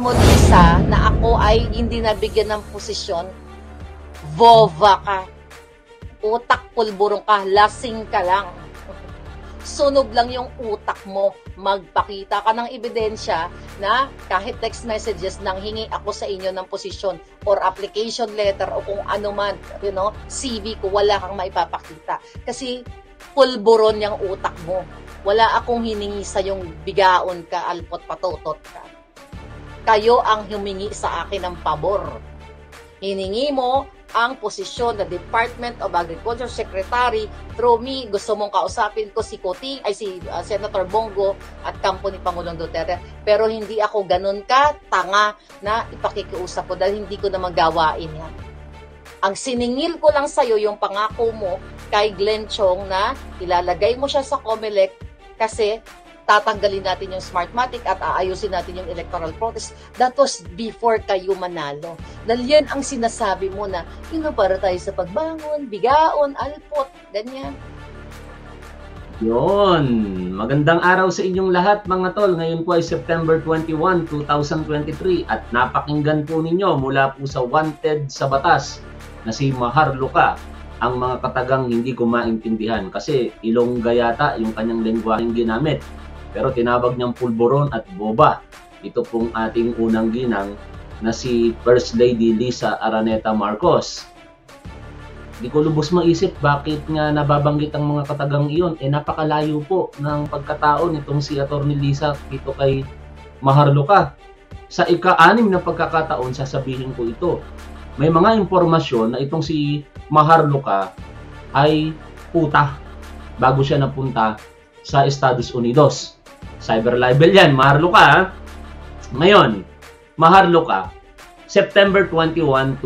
mo, Lisa, na ako ay hindi nabigyan ng posisyon, vova ka. Utak pulburong ka, lasing ka lang. Sunog lang yung utak mo. Magpakita ka ng ebidensya na kahit text messages nang hingi ako sa inyo ng posisyon or application letter o kung ano man, CV ko, wala kang maipapakita. Kasi pulburon yung utak mo. Wala akong hiningi sa yung bigaon ka, alpot patotot ka. Kayo ang humingi sa akin ng pabor. Hiningi mo ang posisyon na Department of Agriculture Secretary through me. Gusto mong kausapin ko si Kuting, si Senator Bongo at kampo ni Pangulong Duterte. Pero hindi ako ganun ka, tanga na ipakikiusap ko dahil hindi ko na magawain yan. Ang siningil ko lang sa'yo yung pangako mo kay Glenn Chong na ilalagay mo siya sa COMELEC kasi tatanggalin natin yung Smartmatic at aayusin natin yung electoral protest. That was before kayo manalo. Dahil yan ang sinasabi mo na, para tayo sa pagbangon, bigaon, alpot, ganyan. Yun. Magandang araw sa inyong lahat mga tol. Ngayon po ay September 21, 2023 at napakinggan po ninyo mula po sa Wanted sa Batas na si Mahar Luka ang mga katagang hindi ko maintindihan kasi Ilongga yata yung kanyang lengguwaheng ginamit. Pero tinawag niyang pulburon at boba. Ito pong ating unang ginang na si First Lady Lisa Araneta Marcos. Di ko lubos maisip bakit nga nababanggit ang mga katagang iyon. Napakalayo po ng pagkatao nitong si Atty. Lisa dito kay Mahar Luka. Sa ika-6 na pagkakataon sasabihin ko ito. May mga impormasyon na itong si Mahar Luka ay puta bago siya napunta sa Estados Unidos. Cyber libel yan, Mahar Luka. Ngayon, Mahar Luka, September 21,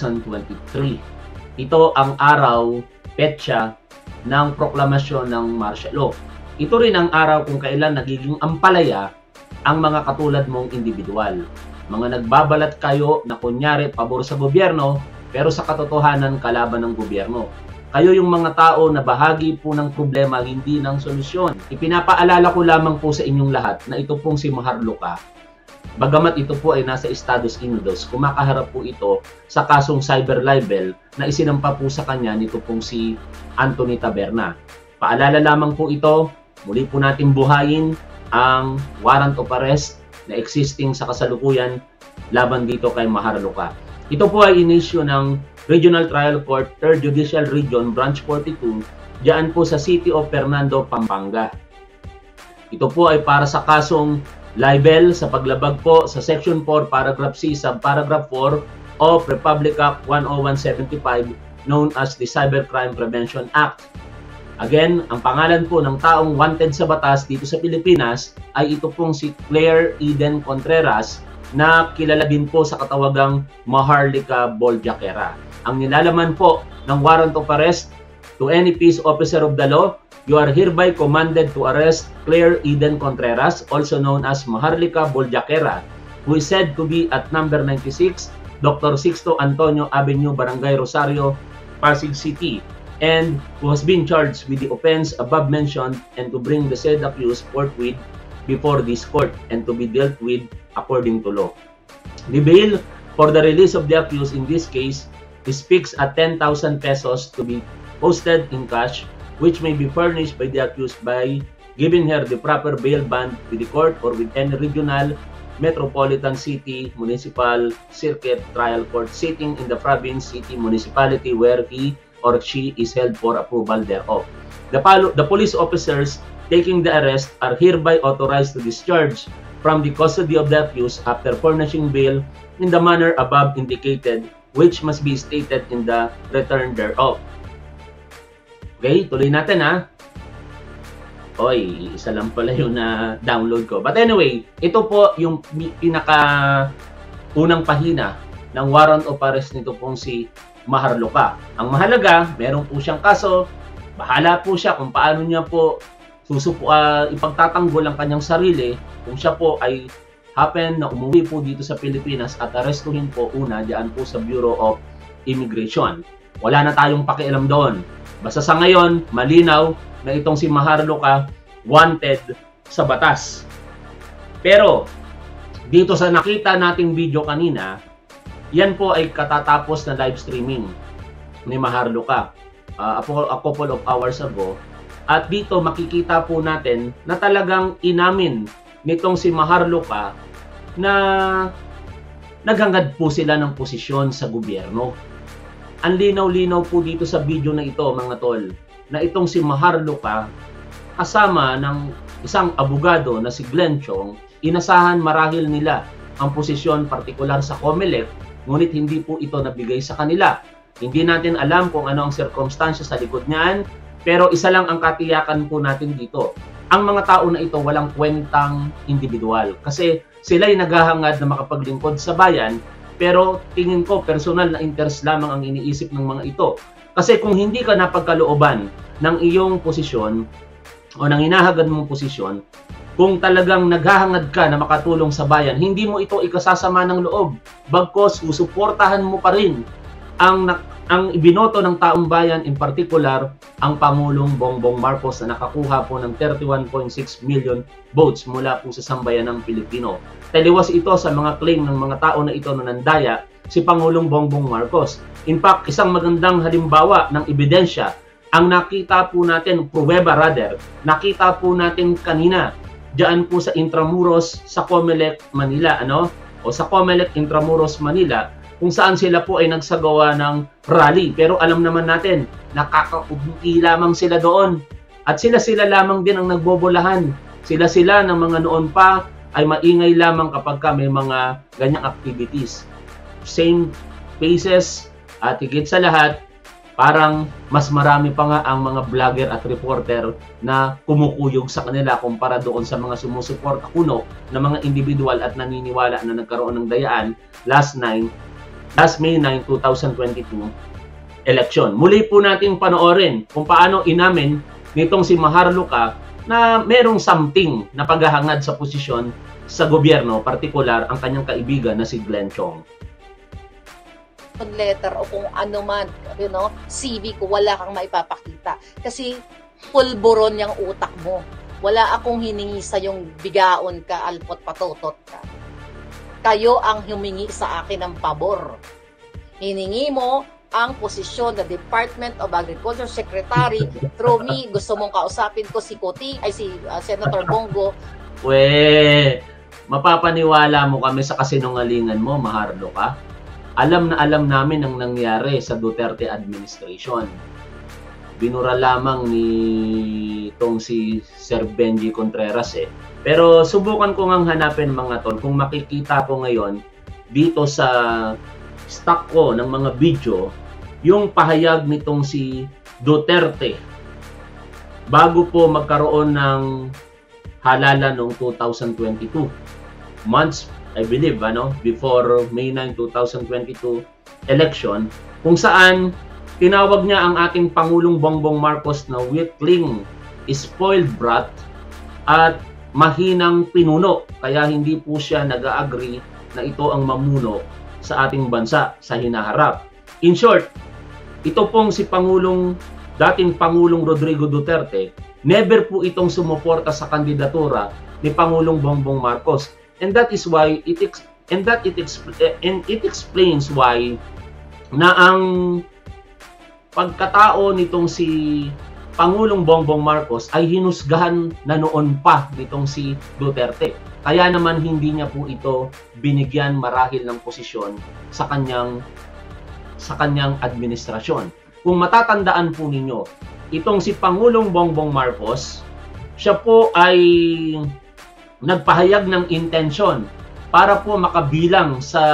2023. Ito ang araw, petsa, ng proklamasyon ng martial law. Ito rin ang araw kung kailan nagiging ampalaya ang mga katulad mong individual. Mga nagbabalat kayo na kunyari pabor sa gobyerno, pero sa katotohanan kalaban ng gobyerno. Kayo yung mga tao na bahagi po ng problema, hindi ng solusyon. Ipinapaalala ko lamang po sa inyong lahat na ito pong si Mahar Luka, bagamat ito po ay nasa Estados Unidos, kumakaharap po ito sa kasong cyber libel na isinampa po sa kanya nito pong si Anthony Taberna. Paalala lamang po ito, muli po natin buhayin ang warrant of arrest na existing sa kasalukuyan laban dito kay Mahar Luka. Ito po ay inisyu ng Regional Trial Court, 3rd Judicial Region, Branch 42, diyan po sa City of Fernando, Pampanga. Ito po ay para sa kasong libel sa paglabag po sa Section 4, Paragraph C, Subparagraph 4 of Republic Act 10175 known as the Cybercrime Prevention Act. Again, ang pangalan po ng taong wanted sa batas dito sa Pilipinas ay ito pong si Claire Eden Contreras na kilala din po sa katawagang Maharlika Boljaquera. Ang nilalaman po ng warrant of arrest to any peace officer of the law, you are hereby commanded to arrest Claire Eden Contreras, also known as Maharlika Boljaquera, who is said to be at number 96, Dr. Sixto Antonio Avenue, Barangay Rosario, Pasig City, and who has been charged with the offense above mentioned and to bring the said accused forthwith before this court and to be dealt with according to law. The bail for the release of the accused in this case is fixed at 10,000 pesos to be posted in cash, which may be furnished by the accused by giving her the proper bail bond with the court or with any regional, metropolitan city, municipal, circuit, trial court sitting in the province, city, municipality where he or she is held for approval thereof. The police officers taking the arrest are hereby authorized to discharge from the custody of the accused after furnishing bail in the manner above indicated, which must be stated in the return thereof. Okay, tuloy natin ha. Oy, isa lang pala yung na-download ko. But anyway, ito po yung pinaka unang pahina ng warrant of arrest nito pong si Mahar Luka. Ang mahalaga, meron po siyang kaso, bahala po siya kung paano niya po ipagtatanggol ang kanyang sarili kung siya po ay happen na umuwi po dito sa Pilipinas at arestuhin po una diyan po sa Bureau of Immigration. Wala na tayong pakialam doon. Basta sa ngayon, malinaw na itong si Mahar Luka wanted sa batas. Pero dito sa nakita nating video kanina, yan po ay katatapos na live streaming ni Maharlika a couple of hours ago. At dito makikita po natin na talagang inamin nitong si Maharlika na naghangad po sila ng posisyon sa gobyerno. Ang linaw-linaw po dito sa video na ito, mga tol, na itong si Maharlika kasama ng isang abogado na si Glenn Chong, inasahan marahil nila ang posisyon partikular sa COMELEC, ngunit hindi po ito nabigay sa kanila. Hindi natin alam kung ano ang sirkumstansya sa likod niyan, pero isa lang ang katiyakan po natin dito. Ang mga tao na ito walang kwentang individual kasi sila'y naghahangad na makapaglingkod sa bayan, pero tingin ko personal na interest lamang ang iniisip ng mga ito. Kasi kung hindi ka napagkalooban ng iyong posisyon o ng hinahangad mong posisyon, kung talagang naghahangad ka na makatulong sa bayan, hindi mo ito ikasasama ng loob. Bagkos, susuportahan mo pa rin ang ibinoto ng taong bayan, in particular, ang Pangulong Bongbong Marcos na nakakuha po ng 31.6 million votes mula po sa sambayan ng Pilipino. Taliwas ito sa mga claim ng mga tao na ito na nandaya si Pangulong Bongbong Marcos. In fact, isang magandang halimbawa ng ebidensya ang nakita po natin, pruweba rather, nakita po natin kanina diyan po sa Intramuros sa COMELEC Manila, o sa COMELEC Intramuros Manila, kung saan sila po ay nagsagawa ng rally. Pero alam naman natin, nakakaubuti lamang sila doon. At sila lamang din ang nagbobolahan. Sila ng mga noon pa ay maingay lamang kapag may mga ganyang activities. Same faces at higit sa lahat, parang mas marami pa nga ang mga vlogger at reporter na kumukuyog sa kanila kumpara doon sa mga sumusuporta kuno na mga individual at naniniwala na nagkaroon ng dayaan last May 9, 2022 election. Muli po nating panoorin kung paano inamin nitong si Maharlika na merong something na paghahangad sa posisyon sa gobyerno, partikular ang kanyang kaibigan na si Glenn Chong. Letter o kung ano man, CV ko, wala kang maipapakita. Kasi pulburon yung utak mo. Wala akong hiningi sa yung bigaon ka, alpot patotot ka. Kayo ang humingi sa akin ng pabor. Hiningi mo ang posisyon na Department of Agriculture Secretary through me. Gusto mong kausapin ko si Senator Bongo. Mapapaniwala mo kami sa kasinungalingan mo, Maharlika. Alam na alam namin ang nangyari sa Duterte administration. Binura lamang ni itong si Sir Benji Contreras Pero subukan ko ngang hanapin, mga tol, kung makikita ko ngayon dito sa stock ko ng mga video yung pahayag nitong si Duterte bago po magkaroon ng halalan noong 2022. Months, I believe, before May 9, 2022 election, kung saan tinawag niya ang ating Pangulong Bongbong Marcos na weakling, spoiled brat, at mahinang pinuno. Kaya hindi po siya nag-agree na ito ang mamuno sa ating bansa sa hinaharap. In short, ito pong si dating Pangulong Rodrigo Duterte, never po itong sumuporta sa kandidatura ni Pangulong Bongbong Marcos. And that is why it explains why na ang pagkatao nitong si Pangulong Bongbong Marcos ay hinusgahan na noon pa nitong si Duterte. Kaya naman hindi niya po ito binigyan marahil ng posisyon sa kanyang administrasyon. Kung matatandaan po ninyo, itong si Pangulong Bongbong Marcos, siya po ay nagpahayag ng intensyon para po makabilang sa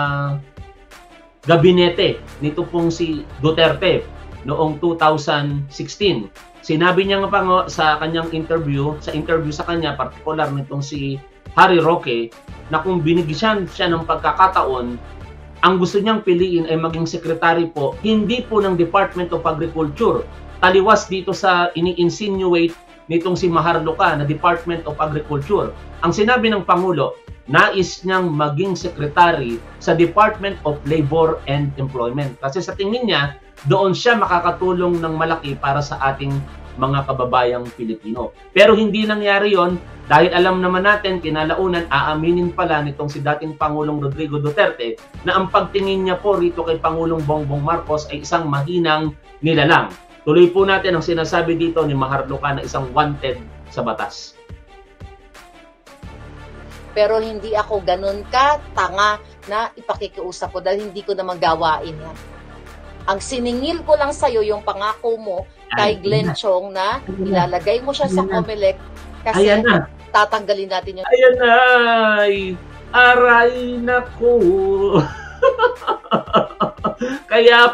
gabinete nito pong si Duterte noong 2016. Sinabi niya nga pa sa kanyang interview sa kanya, partikular nitong si Harry Roque, na kung binigyan siya ng pagkakataon, ang gusto niyang piliin ay maging sekretary po, hindi po ng Department of Agriculture. Taliwas dito sa ini-insinuate nitong si Maharlika na Department of Agriculture. Ang sinabi ng Pangulo, nais niyang maging sekretary sa Department of Labor and Employment. Kasi sa tingin niya, doon siya makakatulong ng malaki para sa ating mga kababayang Pilipino. Pero hindi nangyari yon dahil alam naman natin, kinalaunan, aaminin pala nitong si dating Pangulong Rodrigo Duterte na ang pagtingin niya po rito kay Pangulong Bongbong Marcos ay isang mahinang nilalang. Tuloy po natin ang sinasabi dito ni Maharlika na isang wanted sa batas. Pero hindi ako ganun ka tanga na ipakikiusap ko dahil hindi ko naman gawain yan. Ang siningil ko lang sa'yo yung pangako mo kay Glenn Chong na ilalagay mo siya sa COMELEC kasi tatanggalin natin yung... Ayan na! Aray nako! Kaya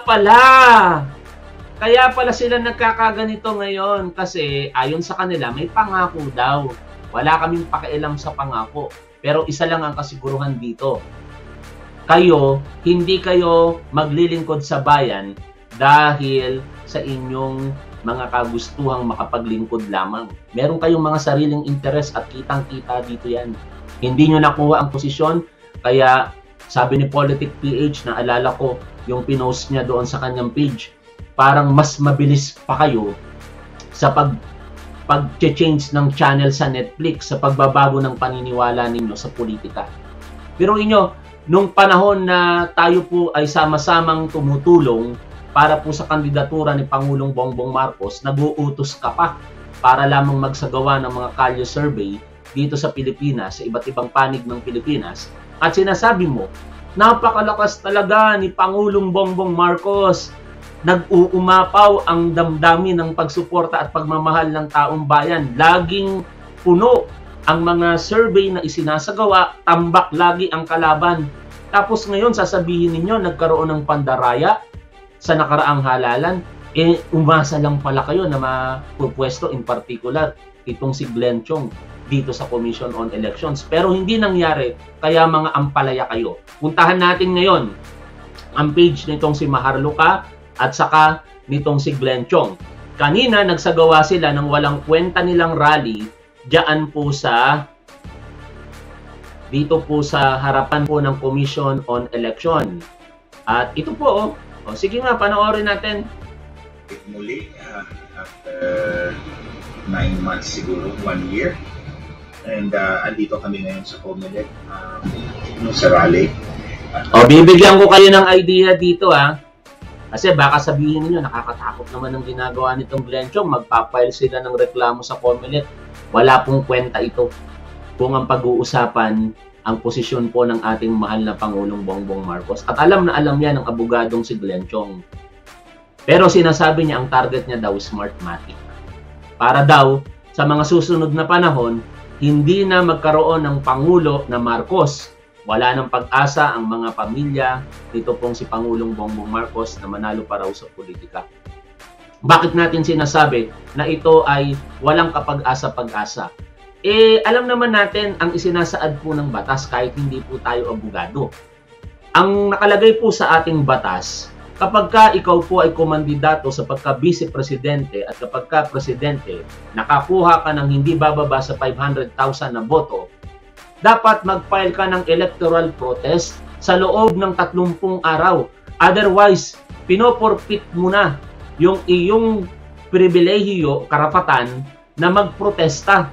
pala sila nagkakaganito ngayon kasi ayon sa kanila may pangako daw. Wala kaming pakialam sa pangako. Pero isa lang ang kasiguruhan dito. Hindi kayo maglilingkod sa bayan dahil sa inyong mga kagustuhang makapaglingkod lamang. Meron kayong mga sariling interes at kitang-kita dito yan. Hindi nyo nakuha ang posisyon, kaya sabi ni Politic PH, na alala ko yung pinost niya doon sa kanyang page, parang mas mabilis pa kayo sa pag-change ng channel sa Netflix, sa pagbabago ng paniniwala ninyo sa politika. Pero inyo, nung panahon na tayo po ay sama-samang tumutulong para po sa kandidatura ni Pangulong Bongbong Marcos, nag-uutos ka pa para lamang magsagawa ng mga kalye survey dito sa Pilipinas, sa iba't ibang panig ng Pilipinas, at sinasabi mo, napakalakas talaga ni Pangulong Bongbong Marcos, nag-uumapaw ang damdamin ng pagsuporta at pagmamahal ng taong bayan. Laging puno ang mga survey na isinasagawa, tambak lagi ang kalaban. Tapos ngayon sasabihin ninyo nagkaroon ng pandaraya sa nakaraang halalan, umasa lang pala kayo na mapupwesto, in particular itong si Glenn Chong dito sa Commission on Elections. Pero hindi nangyari, kaya mga ampalaya kayo. Puntahan natin ngayon ang page nitong si Maharlika at saka nitong si Glenn Chong. Kanina nagsagawa sila ng walang kwenta nilang rally diyan po dito po sa harapan po ng Commission on Election. At ito po, sige nga, panoorin natin. Muli, after 9 months siguro, 1 year. And andito kami ngayon sa COMELEC, sa rally. Bibigyan ko kayo ng idea dito Kasi baka sabihin niyo nakakatakot naman ang ginagawa nitong Glenn Chong, magpapile sila ng reklamo sa COMELEC. Wala pong kwenta ito. Kung ang pag-uusapan ang posisyon po ng ating mahal na Pangulong Bongbong Marcos. At alam na alam yan ng abogadong si Glenn Chong. Pero sinasabi niya ang target niya daw Smartmatic. Para daw sa mga susunod na panahon, hindi na magkaroon ng Pangulo na Marcos. Wala ng pag-asa ang mga pamilya dito pong si Pangulong Bongbong Marcos na manalo pa raw sa politika. Bakit natin sinasabi na ito ay walang kapag-asa-pag-asa? Alam naman natin ang isinasaad po ng batas kahit hindi po tayo abogado. Ang nakalagay po sa ating batas, kapag ka ikaw po ay kumandidato sa pagka-vice-presidente at kapag ka presidente, nakakuha ka ng hindi bababa sa 500,000 na boto, dapat mag-file ka ng electoral protest sa loob ng 30 araw. Otherwise, pinoporfit mo na yung iyong pribilehiyo, karapatan na magprotesta.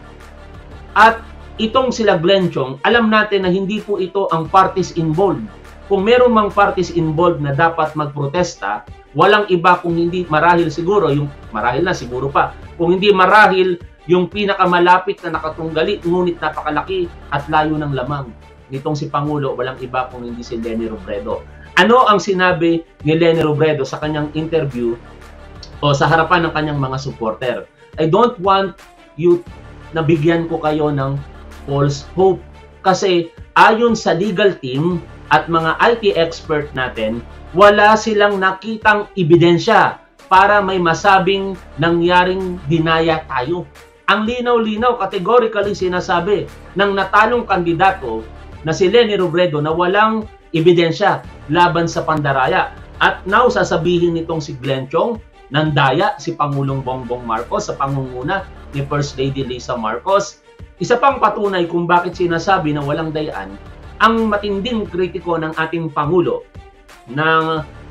At itong sila Glenn Chong, alam natin na hindi po ito ang parties involved. Kung meron mang parties involved na dapat magprotesta, walang iba kung hindi marahil siguro, marahil na siguro pa, kung hindi marahil yung pinakamalapit na nakatunggali, ngunit napakalaki at layo ng lamang nitong si Pangulo, walang iba kung hindi si Leni Robredo. Ano ang sinabi ni Leni Robredo sa kanyang interview o sa harapan ng kanyang mga supporter? I don't want you na bigyan ko kayo ng false hope. Kasi ayon sa legal team at mga IT expert natin, wala silang nakitang ebidensya para may masabing nangyaring dinaya tayo. Ang linaw-linaw, categorically sinasabi ng natalong kandidato na si Leni Robredo na walang ebidensya laban sa pandaraya. At now, sasabihin nitong si Glenn Chong, nandaya si Pangulong Bongbong Marcos sa pangunguna ni First Lady Lisa Marcos. Isa pang patunay kung bakit sinasabi na walang dayaan, ang matinding kritiko ng ating Pangulo na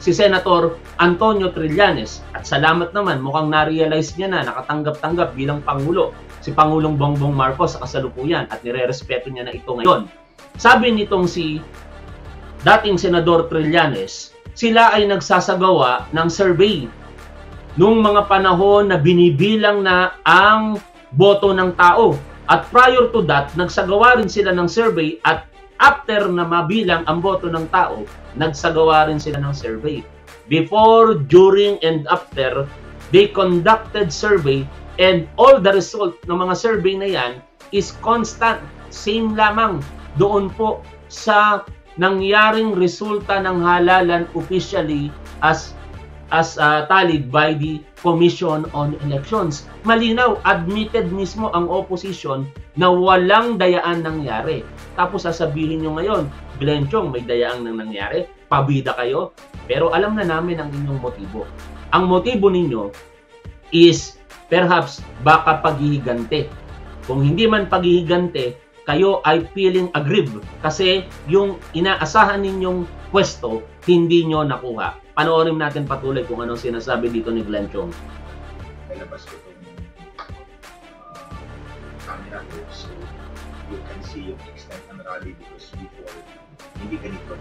si Senator Antonio Trillanes. At salamat naman, mukhang na-realize niya na, nakatanggap-tanggap bilang Pangulo si Pangulong Bongbong Marcos sa kasalukuyan at nire-respeto niya na ito ngayon. Sabi nitong si dating Senador Trillanes, sila ay nagsasagawa ng survey nung mga panahon na binibilang na ang boto ng tao. At prior to that, nagsagawa rin sila ng survey at after na mabilang ang boto ng tao, nagsagawa rin sila ng survey. Before, during, and after, they conducted survey and all the result ng mga survey na yan is constant. Same lamang doon po sa nangyaring resulta ng halalan officially as tallied by the Commission on Elections. Malinaw, admitted mismo ang opposition na walang dayaan nangyari. Tapos sasabihin nyo ngayon, Glenn Chong, may dayaan nang nangyari, pabida kayo. Pero alam na namin ang inyong motibo. Ang motibo ninyo is perhaps baka paghihigante. Kung hindi man paghihigante, kayo ay feeling aggrieved kasi yung inaasahan ninyong pwesto, hindi nyo nakuha. Panoorin natin patuloy kung anong sinasabi dito ni Glenn Chong. Nalabas ko itong camera ko so you can see yung extent ng rally because before, hindi ganito.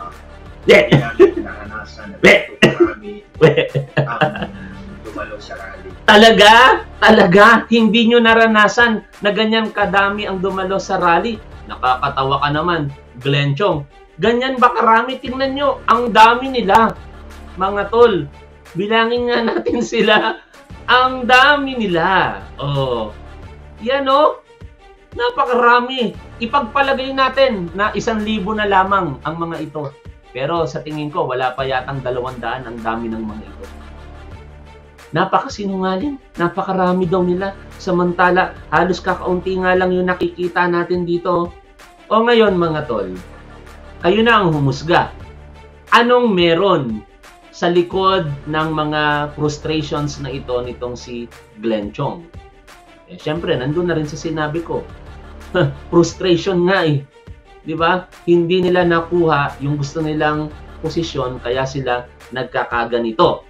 Naranasan na ito marami ang dumalo sa rally. Talaga, hindi nyo naranasan na ganyan kadami ang dumalo sa rally. Nakakatawa ka naman, Glenn Chong. Ganyan ba karami? Tingnan nyo, ang dami nila. Mga tol, bilangin nga natin sila. Ang dami nila. Oh. Yan oh. Napakarami. Ipagpalagay natin na 1,000 na lamang ang mga ito. Pero sa tingin ko, wala pa yatang 200 ang dami ng mga ito. Napakasinungaling. Napakarami daw nila. Samantala, halos kakaunti nga lang yung nakikita natin dito. O ngayon mga tol, kayo na ang humusga. Anong meron sa likod ng mga frustrations na ito nitong si Glenn Chong? Siyempre, nandun na rin sa sinabi ko. Frustration nga eh. Di ba? Hindi nila nakuha yung gusto nilang posisyon, kaya sila nagkakaganito.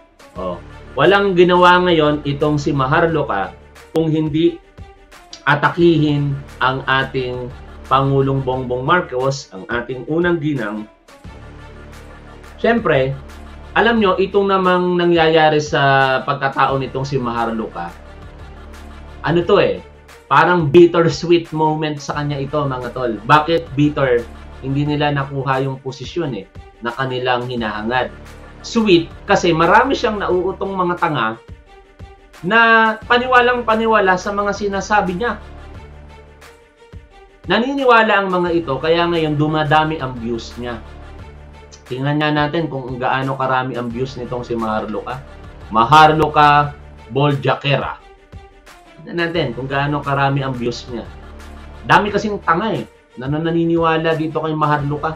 Walang ginawa ngayon itong si Maharlika kung hindi atakihin ang ating Pangulong Bongbong Marcos, ang ating unang ginang. Siyempre, alam nyo, itong namang nangyayari sa pagkatao nitong si Maharlika, ano to eh, parang bittersweet moment sa kanya ito mga tol. Bakit bitter? Hindi nila nakuha yung posisyon eh, na kanilang hinahangad. Sweet, kasi marami siyang nauutong mga tanga na paniwalang-paniwala sa mga sinasabi niya. Naniniwala ang mga ito, kaya ngayon dumadami ang views niya. Tingnan nga natin kung gaano karami ang views nitong si Maharlika. Maharlika Boljakera. Tingnan natin kung gaano karami ang views niya. Dami kasing tanga eh, na naniniwala dito kay Maharlika.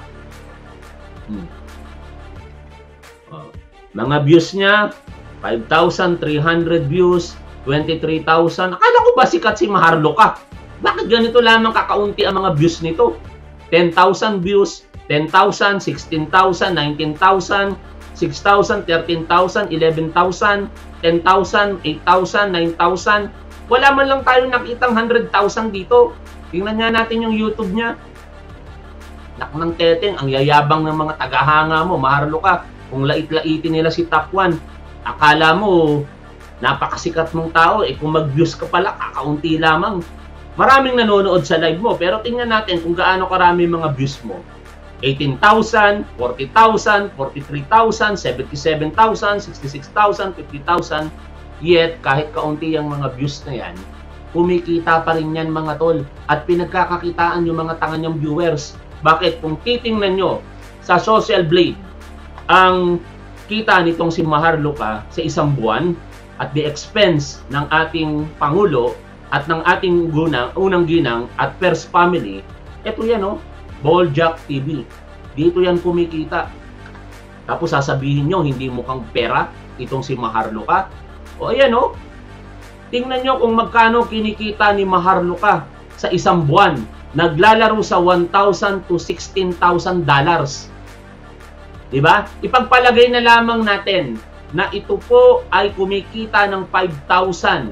Mga views niya, 5,300 views, 23,000. Akala ko ba sikat si Maharlika? Bakit ganito lamang kakaunti ang mga views nito? 10,000 views, 10,000, 16,000, 19,000, 6,000, 13,000, 11,000, 10,000, 8,000, 9,000. Wala man lang tayo nakitang 100,000 dito. Tingnan nga natin yung YouTube niya. Naknang teteng, ang yayabang ng mga tagahanga mo, Maharlika. Kung lait-laitin nila si Top 1, akala mo napakasikat mong tao. Kung mag-views ka pala, kakaunti lamang. Maraming nanonood sa live mo, pero tingnan natin kung gaano karami mga views mo. 18,000, 40,000, 43,000, 77,000, 66,000, 50,000. Yet, kahit kaunti ang mga views na yan, kumikita pa rin yan mga tol. At pinagkakakitaan yung mga tanga niyang viewers. Bakit? Kung titingnan nyo sa Social Blade, ang kita nitong si Maharlika sa isang buwan at the expense ng ating Pangulo at ng ating unang ginang at First Family, ito yan oh, Boljak TV. Dito yan kumikita. Tapos sasabihin nyo, hindi mukhang pera itong si Maharlika. O ayan oh, tingnan nyo kung magkano kinikita ni Maharlika sa isang buwan. Naglalaro sa $1,000 to $16,000. Di ba? Ipagpalagay na lamang natin na ito po ay kumikita ng $5,000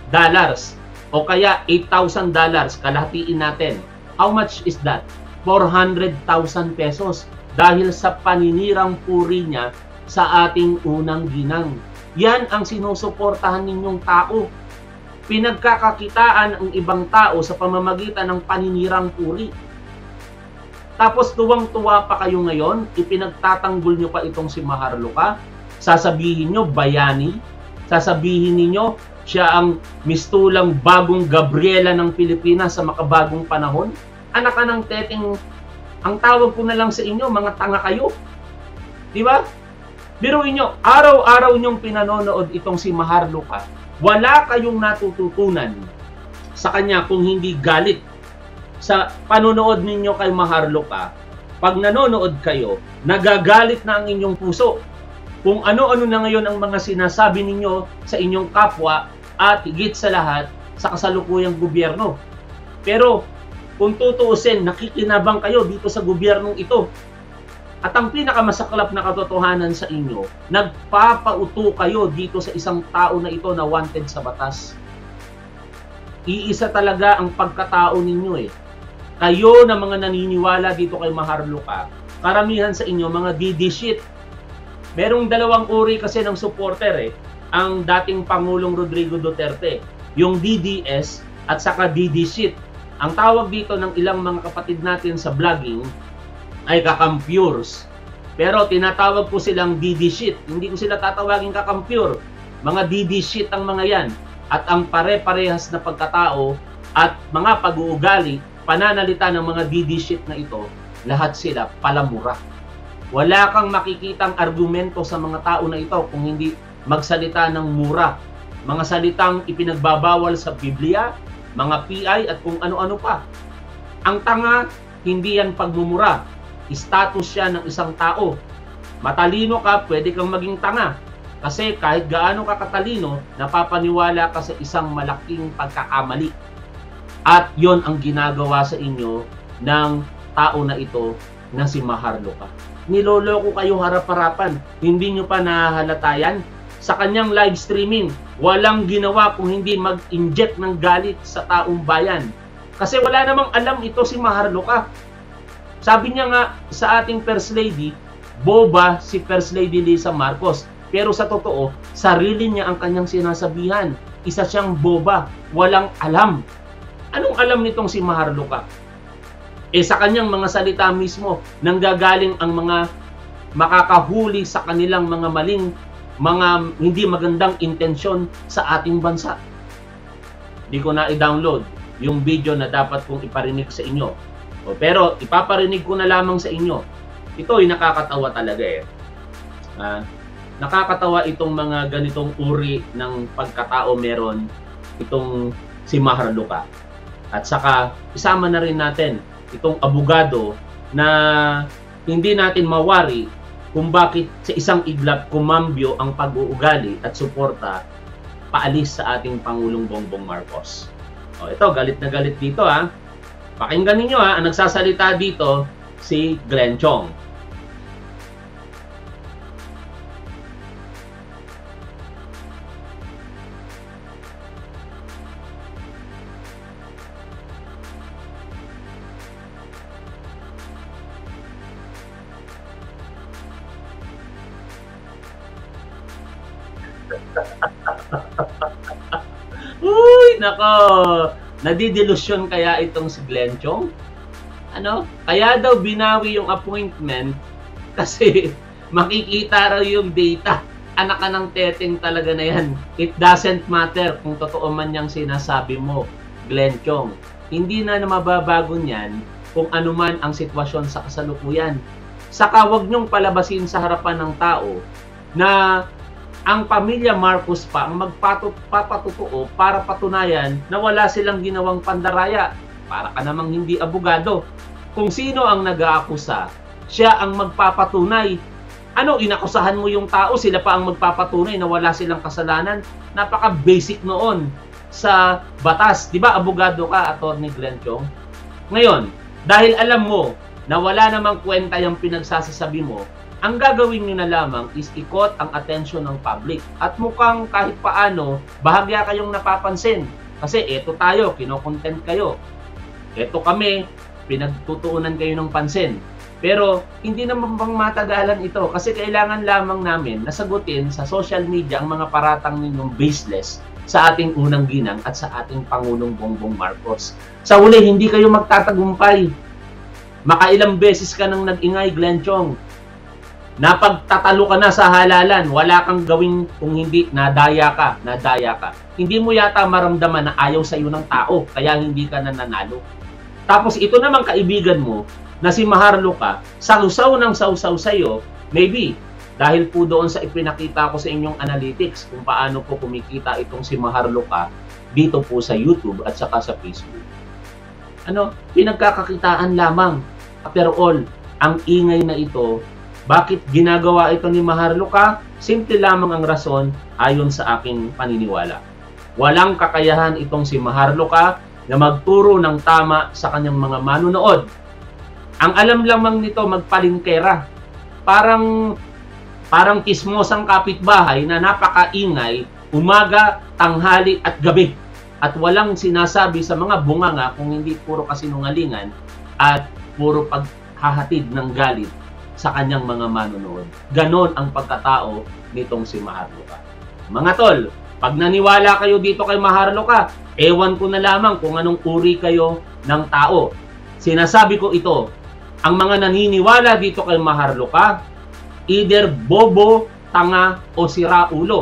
o kaya $8,000, kalahatiin natin. How much is that? 400,000 pesos dahil sa paninirang puri niya sa ating unang ginang. Yan ang sinusuportahan ninyong tao. Pinagkakakitaan ang ibang tao sa pamamagitan ng paninirang puri. Tapos tuwang-tuwa pa kayo ngayon, ipinagtatanggol nyo pa itong si Maharlika. Sasabihin nyo, bayani. Sasabihin niyo siya ang mistulang bagong Gabriela ng Pilipinas sa makabagong panahon. Anak ka ng teteng, ang tawag ko na lang sa inyo, mga tanga kayo. Di ba? Biruin nyo, araw-araw nyong pinanonood itong si Maharlika. Wala kayong natututunan sa kanya kung hindi galit. Sa panonood ninyo kay Maharlika, pag nanonood kayo, nagagalit na ang inyong puso. Kung ano-ano na ngayon ang mga sinasabi ninyo sa inyong kapwa at higit sa lahat sa kasalukuyang gobyerno. Pero kung tutuusin, nakikinabang kayo dito sa gobyernong ito. At ang pinakamasaklap na katotohanan sa inyo, nagpapauto kayo dito sa isang tao na ito na wanted sa batas. Iisa talaga ang pagkatao ninyo eh. Kayo na mga naniniwala dito kay Maharlika, karamihan sa inyo mga DD shit. Merong dalawang uri kasi ng supporter eh, ang dating Pangulong Rodrigo Duterte, yung DDS at saka DD shit. Ang tawag dito ng ilang mga kapatid natin sa vlogging ay kakampures. Pero tinatawag ko silang DD shit. Hindi ko sila tatawagin kakampure. Mga DD shit ang mga yan. At ang pare-parehas na pagkatao at mga pag-uugali, pananalita ng mga DD shit na ito, lahat sila palamura. Wala kang makikitang argumento sa mga tao na ito kung hindi magsalita ng mura. Mga salitang ipinagbabawal sa Biblia, mga PI at kung ano-ano pa. Ang tanga, hindi yan pagmumura. Status siya ng isang tao. Matalino ka, pwede kang maging tanga. Kasi kahit gaano ka katalino, napapaniwala ka sa isang malaking pagkakamali. At yon ang ginagawa sa inyo ng tao na ito na si Maharlika. Niloloko kayo harap-harapan. Hindi nyo pa nahahalata yan. Sa kanyang live streaming, walang ginawa kung hindi mag-inject ng galit sa taong bayan. Kasi wala namang alam ito si Maharlika. Sabi niya nga sa ating First Lady, boba si First Lady Lisa Marcos. Pero sa totoo, sarili niya ang kanyang sinasabihan. Isa siyang boba, walang alam. Anong alam nitong si Maharlika? Sa kanyang mga salita mismo, nanggagaling ang mga makakahuli sa kanilang mga maling, mga hindi magandang intensyon sa ating bansa. Di ko na i-download yung video na dapat kong iparinig sa inyo. Pero ipaparinig ko na lamang sa inyo. Ito ay nakakatawa talaga eh. Nakakatawa itong mga ganitong uri ng pagkatao meron itong si Maharlika. At saka isama na rin natin itong abogado na hindi natin mawari kung bakit sa isang iglap kumambyo ang pag-uugali at suporta paalis sa ating Pangulong Bongbong Marcos. Ito, galit na galit dito ha. Pakinggan ninyo ha, ang nagsasalita dito si Glenn Chong. Uy, nako. Nadidelusyon kaya itong si Glenn Chong? Kaya daw binawi yung appointment kasi makikita raw yung data. Anak ka ng teteng talaga na yan. It doesn't matter kung totoo man yung sinasabi mo, Glenn Chong. Hindi na mababago niyan kung ano man ang sitwasyon sa kasalukuyan. Saka wag niyong palabasin sa harapan ng tao na ang pamilya Marcos pa ang magpapatutuo para patunayan na wala silang ginawang pandaraya. Para ka namang hindi abogado. Kung sino ang nag-aakusa, siya ang magpapatunay. Inakusahan mo yung tao, sila pa ang magpapatunay na wala silang kasalanan. Napaka-basic noon sa batas. Diba abogado ka, Attorney Glenn Chong? Ngayon, dahil alam mo na wala namang kwenta yung pinagsasasabi mo, ang gagawin nyo na lamang is ikot ang attention ng public. At mukhang kahit paano, bahagya kayong napapansin. Kasi eto tayo, kinokontent kayo. Eto kami, pinagtutuunan kayo ng pansin. Pero hindi naman bang matagalan ito kasi kailangan lamang namin nasagutin sa social media ang mga paratang ninyong baseless sa ating unang ginang at sa ating Pangulong Bongbong Marcos. Sa uli, hindi kayo magtatagumpay. Makailang beses ka nang nag-ingay, Glenn Chong. Napagtatalo ka na sa halalan, wala kang gawin kung hindi nadaya ka. Hindi mo yata maramdaman na ayaw sa iyo ng tao, kaya hindi ka nananalo. Tapos ito naman kaibigan mo, na si Maharlika, sausaw ng sausaw sa iyo, maybe, dahil po doon sa ipinakita ko sa inyong analytics kung paano po kumikita itong si Maharlika dito po sa YouTube at saka sa Facebook. Pinagkakakitaan lamang. After all, ang ingay na ito, bakit ginagawa ito ni Maharlika? Simple lamang ang rason ayon sa aking paniniwala. Walang kakayahan itong si Maharlika na magturo ng tama sa kanyang mga manunood. Ang alam lamang nito magpalingkera. Parang kismosang kapitbahay na napakaingay umaga, tanghali at gabi. At walang sinasabi sa mga bunganga kung hindi puro kasinungalingan at puro paghahatid ng galit sa kanyang mga manunood. Ganon ang pagkatao nitong si Maharlika. Mga tol, pag naniwala kayo dito kay Maharlika, ewan ko na lamang kung anong uri kayo ng tao. Sinasabi ko ito, ang mga naniniwala dito kay Maharlika, either bobo, tanga, o siraulo.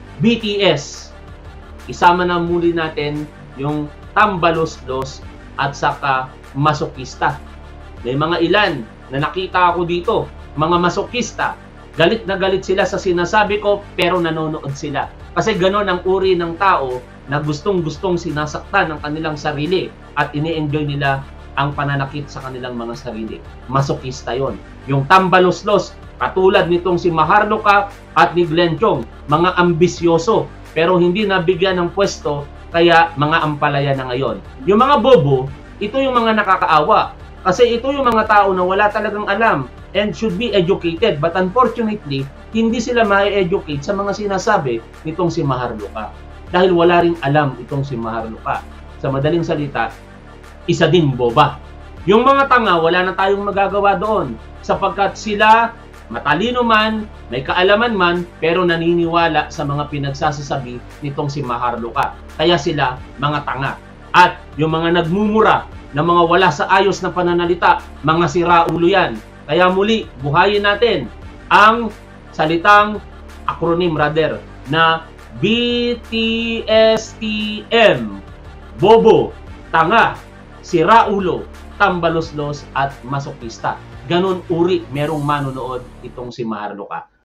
BTS. Isama na muli natin yung tambalos-los at saka masokista. May mga ilan na nakita ako dito, mga masokista, galit na galit sila sa sinasabi ko pero nanonood sila. Kasi ganon ang uri ng tao na gustong-gustong sinasaktan ng kanilang sarili at ini-enjoy nila ang pananakit sa kanilang mga sarili. Masokista yon. Yung tambalos-los, katulad nitong si Maharlika at ni Glenn Chong, mga ambisyoso pero hindi nabigyan ng pwesto kaya mga ampalaya na ngayon. Yung mga bobo, ito yung mga nakakaawa. Kasi ito yung mga tao na wala talagang alam and should be educated. But unfortunately, hindi sila ma-educate sa mga sinasabi nitong si Maharlika. Dahil wala ring alam itong si Maharlika. Sa madaling salita, isa din boba. Yung mga tanga, wala na tayong magagawa doon. Sapagkat sila, matalino man, may kaalaman man, pero naniniwala sa mga pinagsasasabi nitong si Maharlika. Kaya sila, mga tanga. At yung mga nagmumura, na mga wala sa ayos na pananalita, mga siraulo yan. Kaya muli, buhayin natin ang salitang acronym rather na BTSTM. Bobo, tanga, siraulo, tambalos-los at masokista. Ganon uri merong manunood itong si Maharlika.